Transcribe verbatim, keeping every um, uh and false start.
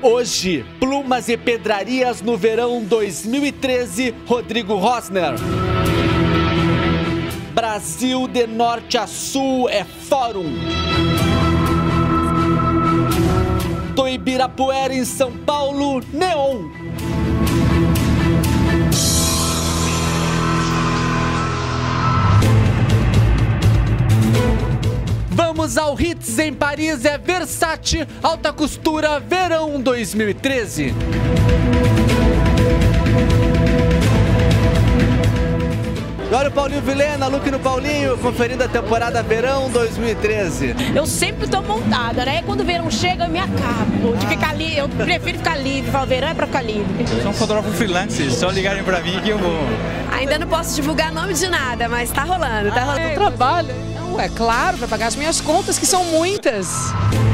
Hoje, plumas e pedrarias no verão dois mil e treze, Rodrigo Rosner. Brasil de norte a sul é fórum. Do Ibirapuera em São Paulo, neon. Vamos ao Hits em Paris, é Versace, alta costura, verão dois mil e treze. Olha o Paulinho Vilhena, look no Paulinho, conferindo a temporada verão dois mil e treze. Eu sempre tô montada, né? Quando o verão chega, eu me acabo de ficar ali. Eu prefiro ficar livre. Falo, verão é pra ficar livre. Eu sou um fotógrafo freelance, só ligarem pra mim que eu vou. Ainda não posso divulgar nome de nada, mas tá rolando, tá rolando. Eu trabalho. Não, é claro, pra pagar as minhas contas, que são muitas.